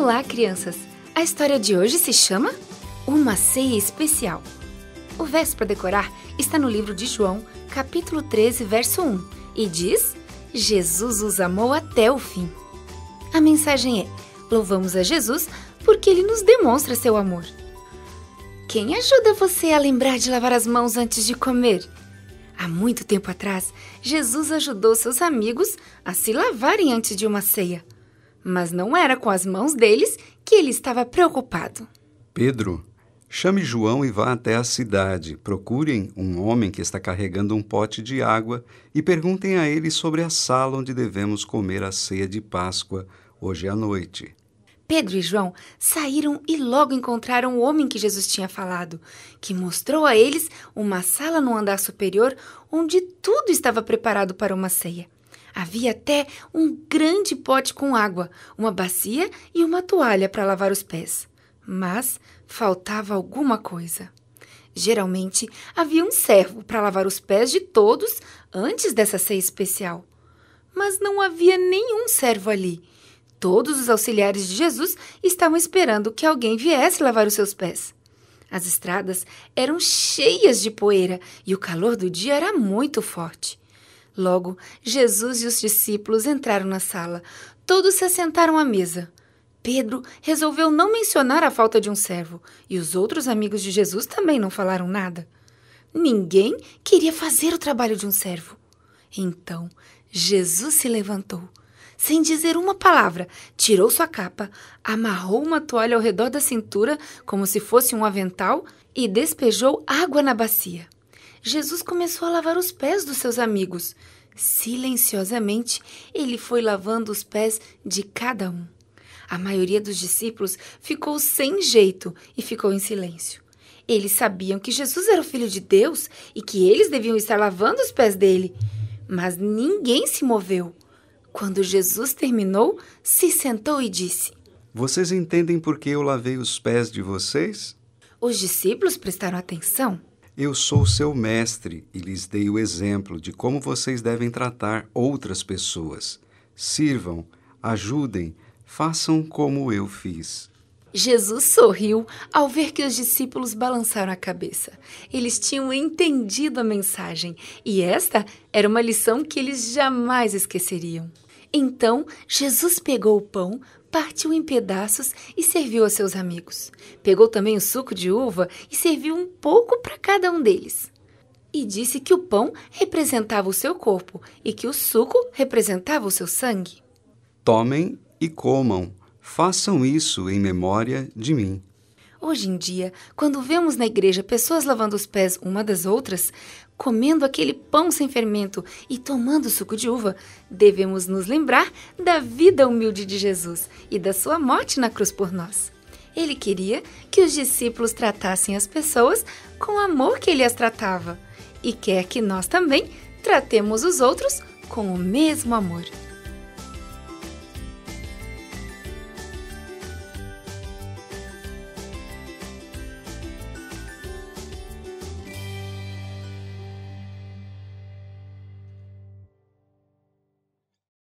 Olá, crianças! A história de hoje se chama Uma Ceia Especial. O verso para decorar está no livro de João, capítulo 13, verso 1, e diz: Jesus os amou até o fim. A mensagem é: louvamos a Jesus porque Ele nos demonstra seu amor. Quem ajuda você a lembrar de lavar as mãos antes de comer? Há muito tempo atrás, Jesus ajudou seus amigos a se lavarem antes de uma ceia. Mas não era com as mãos deles que ele estava preocupado. Pedro, chame João e vá até a cidade. Procurem um homem que está carregando um pote de água e perguntem a ele sobre a sala onde devemos comer a ceia de Páscoa hoje à noite. Pedro e João saíram e logo encontraram o homem que Jesus tinha falado, que mostrou a eles uma sala no andar superior onde tudo estava preparado para uma ceia. Havia até um grande pote com água, uma bacia e uma toalha para lavar os pés. Mas faltava alguma coisa. Geralmente, havia um servo para lavar os pés de todos antes dessa ceia especial. Mas não havia nenhum servo ali. Todos os auxiliares de Jesus estavam esperando que alguém viesse lavar os seus pés. As estradas eram cheias de poeira e o calor do dia era muito forte. Logo, Jesus e os discípulos entraram na sala. Todos se assentaram à mesa. Pedro resolveu não mencionar a falta de um servo, e os outros amigos de Jesus também não falaram nada. Ninguém queria fazer o trabalho de um servo. Então, Jesus se levantou. Sem dizer uma palavra, tirou sua capa, amarrou uma toalha ao redor da cintura como se fosse um avental e despejou água na bacia. Jesus começou a lavar os pés dos seus amigos. Silenciosamente, ele foi lavando os pés de cada um. A maioria dos discípulos ficou sem jeito e ficou em silêncio. Eles sabiam que Jesus era o Filho de Deus e que eles deviam estar lavando os pés dele. Mas ninguém se moveu. Quando Jesus terminou, se sentou e disse: Vocês entendem por que eu lavei os pés de vocês? Os discípulos prestaram atenção. Eu sou seu mestre e lhes dei o exemplo de como vocês devem tratar outras pessoas. Sirvam, ajudem, façam como eu fiz. Jesus sorriu ao ver que os discípulos balançaram a cabeça. Eles tinham entendido a mensagem e esta era uma lição que eles jamais esqueceriam. Então, Jesus pegou o pão, partiu em pedaços e serviu a seus amigos. Pegou também o suco de uva e serviu um pouco para cada um deles. E disse que o pão representava o seu corpo e que o suco representava o seu sangue. Tomem e comam. Façam isso em memória de mim. Hoje em dia, quando vemos na igreja pessoas lavando os pés uma das outras, comendo aquele pão sem fermento e tomando suco de uva, devemos nos lembrar da vida humilde de Jesus e da sua morte na cruz por nós. Ele queria que os discípulos tratassem as pessoas com o amor que ele as tratava e quer que nós também tratemos os outros com o mesmo amor.